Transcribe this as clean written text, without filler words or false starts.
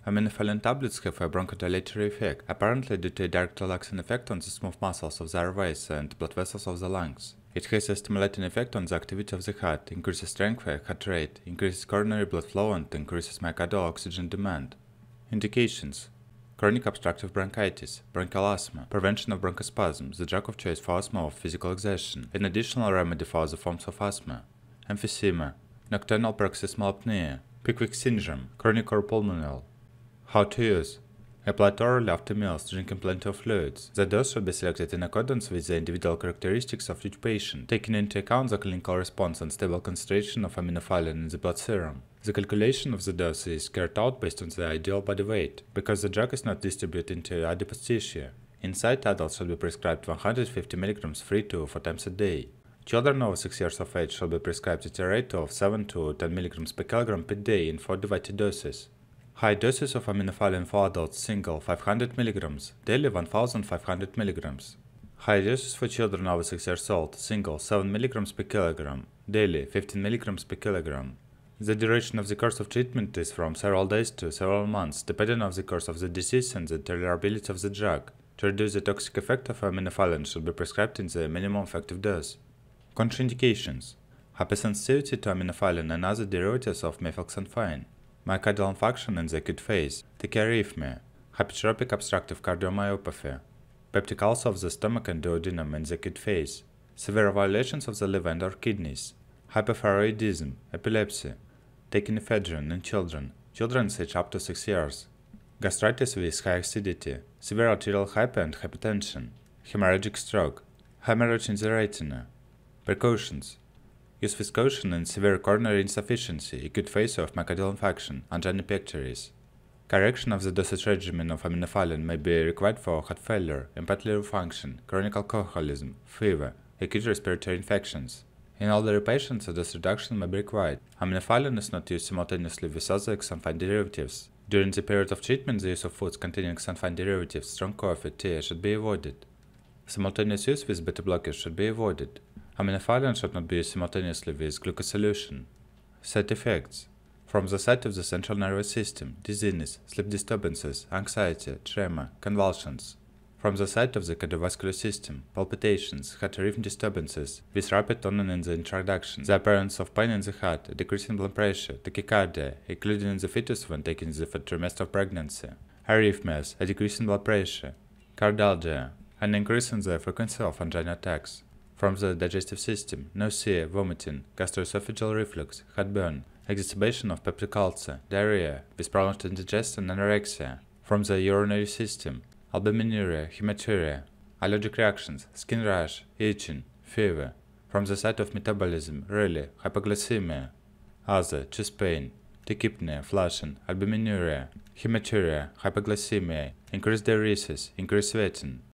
Aminophylline tablets have a bronchodilatory effect, apparently due to a direct relaxing effect on the smooth muscles of the airways and blood vessels of the lungs. It has a stimulating effect on the activity of the heart, increases strength, heart rate, increases coronary blood flow, and increases myocardial oxygen demand. Indications: chronic obstructive bronchitis, bronchial asthma, prevention of bronchospasm, the drug of choice for asthma of physical exertion, an additional remedy for other forms of asthma, emphysema, nocturnal paroxysmal apnea, Pickwick syndrome, chronic or pulmonal. How to use: apply orally after meals, drinking plenty of fluids. The dose should be selected in accordance with the individual characteristics of each patient, taking into account the clinical response and stable concentration of aminophylline in the blood serum. The calculation of the dose is carried out based on the ideal body weight, because the drug is not distributed into adipose tissue. Inside, adults should be prescribed 150 mg 3 to 4 times a day. Children over 6 years of age should be prescribed at a rate of 7 to 10 mg per kilogram per day in 4 divided doses. High doses of aminophylline for adults: single 500 mg, daily 1500 mg. High doses for children over 6 years old: single 7 mg per kilogram, daily 15 mg per kilogram. The duration of the course of treatment is from several days to several months, depending on the course of the disease and the tolerability of the drug. To reduce the toxic effect of aminophylline should be prescribed in the minimum effective dose. Contraindications: hypersensitivity to aminophylline and other derivatives of methylxanthine, myocardial infarction in the acute phase, tachyarrhythmia, hypertrophic obstructive cardiomyopathy, peptic ulcer of the stomach and duodenum in the acute phase, severe violations of the liver and or kidneys, hypothyroidism, epilepsy, taking ephedrine in children aged up to 6 years, gastritis with high acidity, severe arterial hyper and hypertension, hemorrhagic stroke, hemorrhage in the retina. Precautions: use with caution in severe coronary insufficiency, acute phase of myocardial infarction, angina pectoris. Correction of the dosage regimen of aminophylline may be required for heart failure, impaired liver function, chronic alcoholism, fever, acute respiratory infections. In elderly patients, a dose reduction may be required. Aminophylline is not used simultaneously with other xanthine derivatives. During the period of treatment, the use of foods containing xanthine derivatives, strong coffee, tea, should be avoided. Simultaneous use with beta blockers should be avoided. Aminophylline should not be used simultaneously with glucose solution. Side effects: from the side of the central nervous system, dizziness, sleep disturbances, anxiety, tremor, convulsions. From the side of the cardiovascular system, palpitations, heart rhythm disturbances, with rapid toning in the introduction, the appearance of pain in the heart, a decrease in blood pressure, tachycardia, including in the fetus when taking the third trimester of pregnancy, arrhythmias, a decrease in blood pressure, cardialgia, an increase in the frequency of angina attacks. From the digestive system, nausea, vomiting, gastroesophageal reflux, heartburn, exacerbation of peptic ulcer, diarrhea, with prolonged indigestion and anorexia. From the urinary system, albuminuria, hematuria, allergic reactions, skin rash, itching, fever. From the site of metabolism, really, hypoglycemia, other, chest pain, tachypnea, flushing, albuminuria, hematuria, hypoglycemia, increased diuresis, increased sweating.